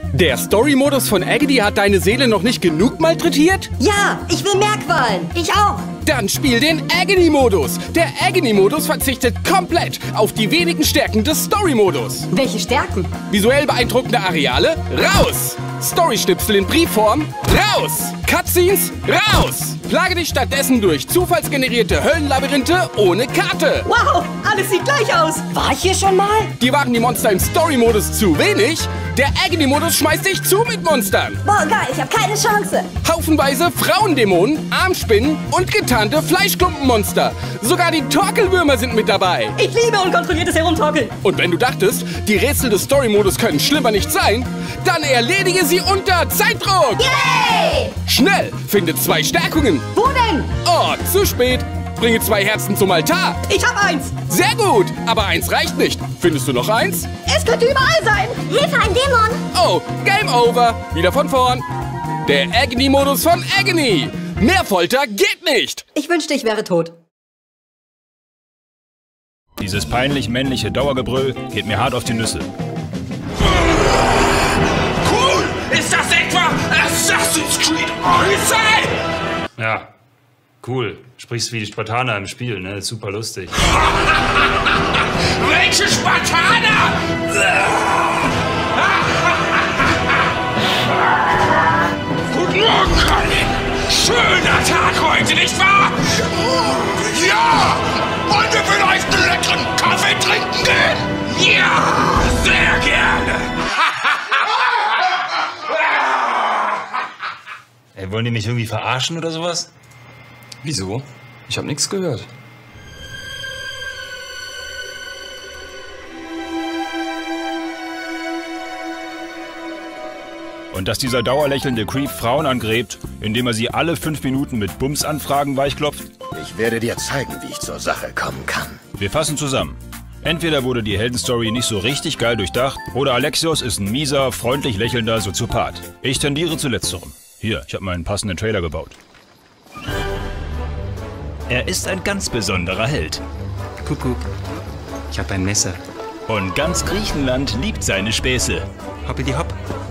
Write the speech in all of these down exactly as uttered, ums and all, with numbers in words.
Der Story-Modus von Agony hat deine Seele noch nicht genug malträtiert? Ja, ich will mehr Qualen. Ich auch. Dann spiel den Agony-Modus. Der Agony-Modus verzichtet komplett auf die wenigen Stärken des Story-Modus. Welche Stärken? Visuell beeindruckende Areale? Raus! Story-Schnipsel in Briefform? Raus! Cutscenes? Raus! Plage dich stattdessen durch zufallsgenerierte Höllenlabyrinthe ohne Karte. Wow, alles sieht gleich aus. War ich hier schon mal? Dir waren die Monster im Story-Modus zu wenig? Der Agony-Modus schmeißt dich zu mit Monstern. Boah, geil, ich hab keine Chance. Haufenweise Frauendämonen, Armspinnen und getarnte Fleischklumpenmonster. Sogar die Torkelwürmer sind mit dabei. Ich liebe unkontrolliertes Herumtorkeln. Und wenn du dachtest, die Rätsel des Story-Modus können schlimmer nicht sein, dann erledige sie unter Zeitdruck. Yay! Schnell, finde zwei Stärkungen. Wo denn? Oh, zu spät. Bringe zwei Herzen zum Altar. Ich hab eins. Sehr gut, aber eins reicht nicht. Findest du noch eins? Es könnte überall sein. Hilfe, ein Dämon. Oh, Game Over. Wieder von vorn. Der Agony-Modus von Agony. Mehr Folter geht nicht. Ich wünschte, ich wäre tot. Dieses peinlich männliche Dauergebrüll geht mir hart auf die Nüsse. Cool! Ist das etwa Assassin's Creed Odyssey? Ja, cool. Sprichst wie die Spartaner im Spiel, ne? Super lustig. Welche Spartaner? Guten Morgen, Colin. Schöner Tag heute, nicht wahr? Ja! Wollen wir vielleicht einen leckeren Kaffee trinken gehen? Ja, sehr gerne. Ey, wollen die mich irgendwie verarschen oder sowas? Wieso? Ich habe nichts gehört. Und dass dieser dauerlächelnde Creep Frauen angräbt, indem er sie alle fünf Minuten mit Bums-Anfragen weichklopft? Ich werde dir zeigen, wie ich zur Sache kommen kann. Wir fassen zusammen. Entweder wurde die Heldenstory nicht so richtig geil durchdacht, oder Alexios ist ein mieser, freundlich lächelnder Soziopath. Ich tendiere zu letzterem. Hier, ich habe meinen passenden Trailer gebaut. Er ist ein ganz besonderer Held. Kuckuck, ich habe ein Messer. Und ganz Griechenland liebt seine Späße. Hoppidi hopp.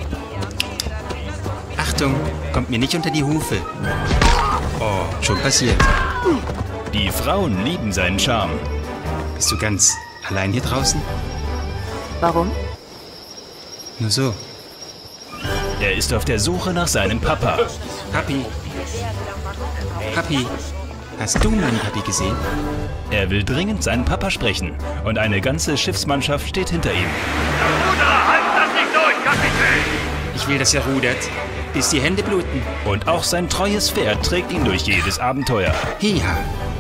Achtung, kommt mir nicht unter die Hufe. Oh, schon passiert. Die Frauen lieben seinen Charme. Bist du ganz allein hier draußen? Warum? Nur so. Er ist auf der Suche nach seinem Papa. Papi. Papi. Hast du meinen Papi gesehen? Er will dringend seinen Papa sprechen. Und eine ganze Schiffsmannschaft steht hinter ihm. Ruderer, halt das nicht durch, Kapitän! Ich will, dass er rudert, bis die Hände bluten. Und auch sein treues Pferd trägt ihn durch jedes Abenteuer. Hiha.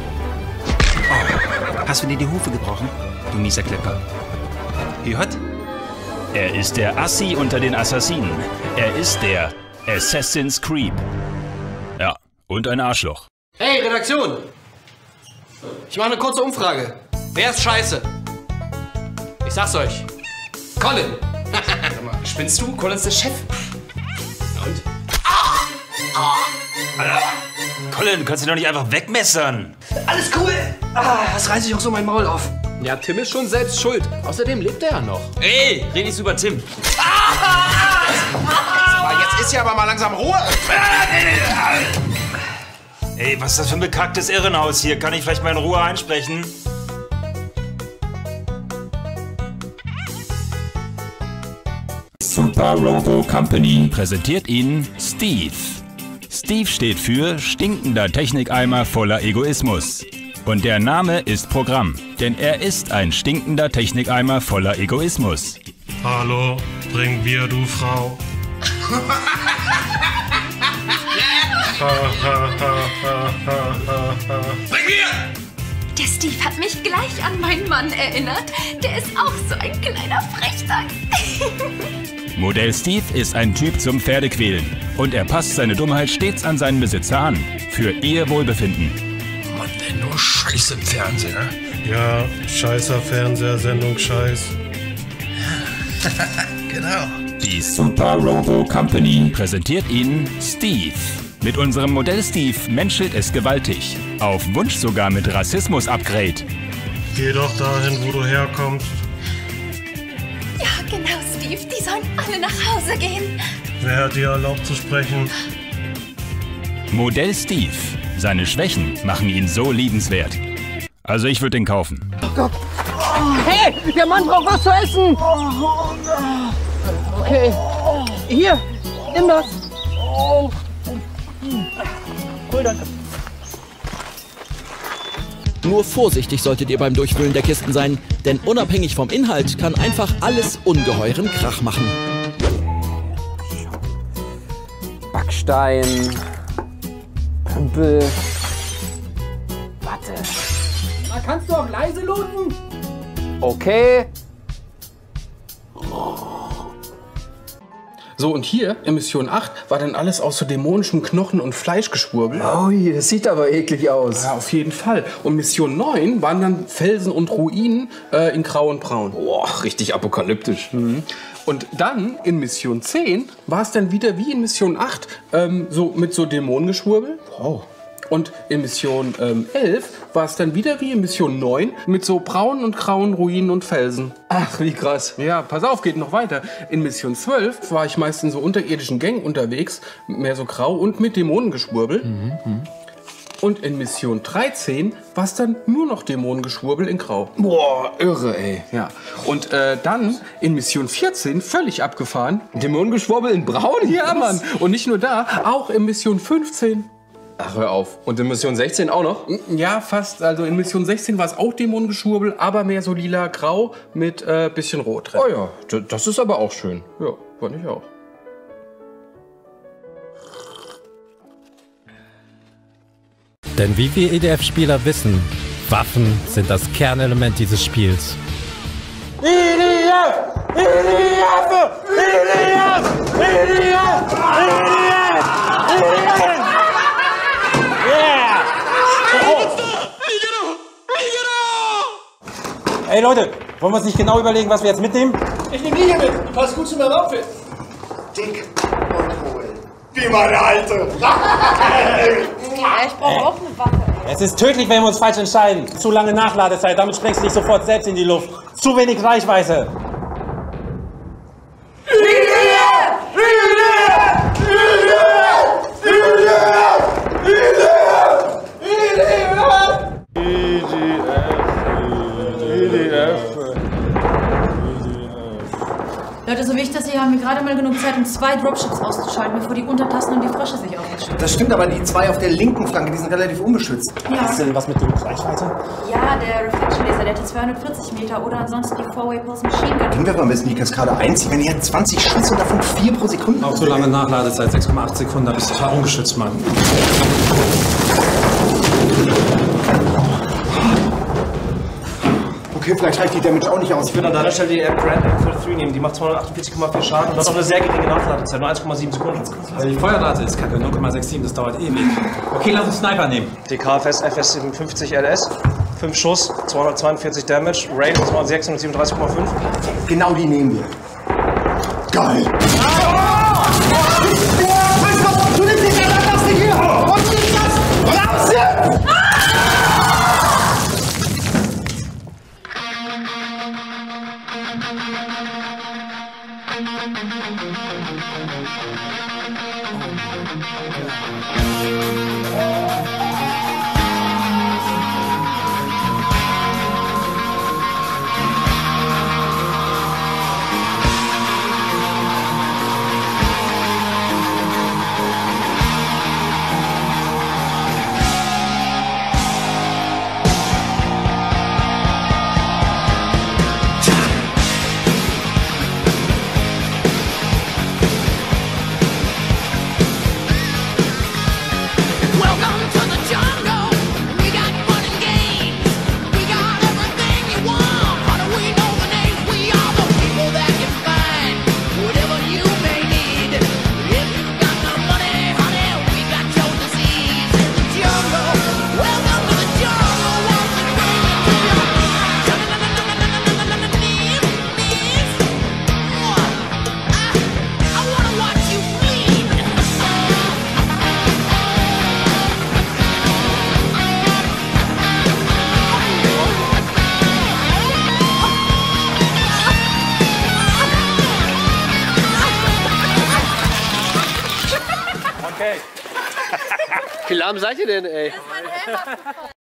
Oh, hast du dir die Hufe gebrochen, du mieser Klepper? Gehört? Er ist der Assi unter den Assassinen. Er ist der Assassin's Creep. Ja, und ein Arschloch. Hey, Redaktion! Ich mache eine kurze Umfrage. Wer ist scheiße? Ich sag's euch. Colin! Sag mal, spinnst du? Colin ist der Chef. Na und? Alter, Colin, du kannst ihn doch nicht einfach wegmessern. Alles cool! Ah, das reiße ich auch so mein Maul auf. Ja, Tim ist schon selbst schuld. Außerdem lebt er ja noch. Ey, red nicht so über Tim. Aber jetzt ist ja aber mal langsam Ruhe. Ey, was ist das für ein bekacktes Irrenhaus hier? Kann ich vielleicht mal in Ruhe einsprechen? Super Robo Company Präsentiert Ihnen Steve. Steve steht für stinkender Technikeimer voller Egoismus. Und der Name ist Programm, denn er ist ein stinkender Technikeimer voller Egoismus. Hallo, bring Bier, du Frau. Bring Bier! Der Steve hat mich gleich an meinen Mann erinnert. Der ist auch so ein kleiner Frechdachs. Modell Steve ist ein Typ zum Pferdequälen. Und er passt seine Dummheit stets an seinen Besitzer an. Für ihr Wohlbefinden. Mann, denn nur Scheiße im Fernsehen, ne? Ja, scheißer Fernsehsendung, Scheiß. Genau. Die Super Robo Company präsentiert Ihnen Steve. Mit unserem Modell Steve menschelt es gewaltig. Auf Wunsch sogar mit Rassismus-Upgrade. Geh doch dahin, wo du herkommst. Ja, genau, Steve. Steve, die sollen alle nach Hause gehen. Wer hat dir erlaubt zu sprechen? Modell Steve. Seine Schwächen machen ihn so liebenswert. Also ich würde ihn kaufen. Oh Gott. Hey, der Mann braucht was zu essen. Okay, hier, nimm das. Cool, danke. Nur vorsichtig solltet ihr beim Durchfüllen der Kisten sein, denn unabhängig vom Inhalt kann einfach alles ungeheuren Krach machen. Backstein, Pümpel. Warte. Da kannst du auch leise looten. Okay. So, und hier in Mission acht war dann alles aus so dämonischem Knochen- und Fleischgeschwurbel. Ui, das sieht aber eklig aus. Ja, auf jeden Fall. Und Mission neun waren dann Felsen und Ruinen äh, in Grau und Braun. Boah, richtig apokalyptisch. Mhm. Und dann in Mission zehn war es dann wieder wie in Mission acht, ähm, so mit so Dämonengeschwurbel. Wow. Und in Mission ähm, elf war es dann wieder wie in Mission neun mit so braunen und grauen Ruinen und Felsen. Ach, wie krass. Ja, pass auf, geht noch weiter. In Mission zwölf war ich meist in so unterirdischen Gängen unterwegs, mehr so grau und mit Dämonengeschwurbel. Mhm, mh. Und in Mission dreizehn war es dann nur noch Dämonengeschwurbel in grau. Boah, irre, ey. Ja. Und äh, dann in Mission vierzehn, völlig abgefahren. Dämonengeschwurbel in braun? Ja, Mann. Und nicht nur da, auch in Mission fünfzehn. Ach, hör auf. Und in Mission sechzehn auch noch? Ja, fast. Also in Mission sechzehn war es auch Dämonengeschwurbel, aber mehr so lila-grau mit äh, bisschen Rot drin. Oh ja, das ist aber auch schön. Ja, fand ich auch. Denn wie wir E D F-Spieler wissen, Waffen sind das Kernelement dieses Spiels. E D F! E D F! E D F! E D F! E D F! E D F! Yeah! Ey Leute, wollen wir uns nicht genau überlegen, was wir jetzt mitnehmen? Ich nehme die hier mit. Die passt gut zu meinem Outfit. Dick und hohl. Wie meine Alte. Ja, ich brauche auch eine Waffe. Es ist tödlich, wenn wir uns falsch entscheiden. Zu lange Nachladezeit, damit sprengst du dich sofort selbst in die Luft. Zu wenig Reichweite. Leute, so wie ich das sehe, haben wir gerade mal genug Zeit, um zwei Dropships auszuschalten, bevor die Untertassen und die Frösche sich aufschütten. Das stimmt, aber die zwei auf der linken Flanke, die sind relativ unbeschützt. Ja. Hast du denn was mit der Reichweite? Ja, der Reflection Laser, der hat zweihundertvierzig Meter oder ansonsten die Four-Way Pulse Machine Gun. Können wir aber am besten die Kaskade einziehen, wenn die hat zwanzig Schuss und davon vier pro Sekunde. Auch so lange Nachladezeit, sechs Komma acht Sekunden, da bist du total ungeschützt, Mann. Okay, vielleicht reicht die Damage auch nicht aus. Ich würde an deiner Stelle die Air Grand M drei nehmen. Die macht zweihundertachtundvierzig Komma vier Schaden und hat auch eine sehr geringe Nachladezeit, nur eins Komma sieben Sekunden. Also die Feuerrate ist kacke, null Komma siebenundsechzig, das dauert ewig. Okay, lass uns Sniper nehmen. Die K F S F S siebenundfünfzig L S, fünf Schuss, zweihundertzweiundvierzig Damage, Range sechshundertsiebenunddreißig Komma fünf. Genau die nehmen wir. Geil! Du nimmst dich an, lass dich hier! Und nimm das! Raus hier! Welcome Okay. Wie lahm seid ihr denn, ey?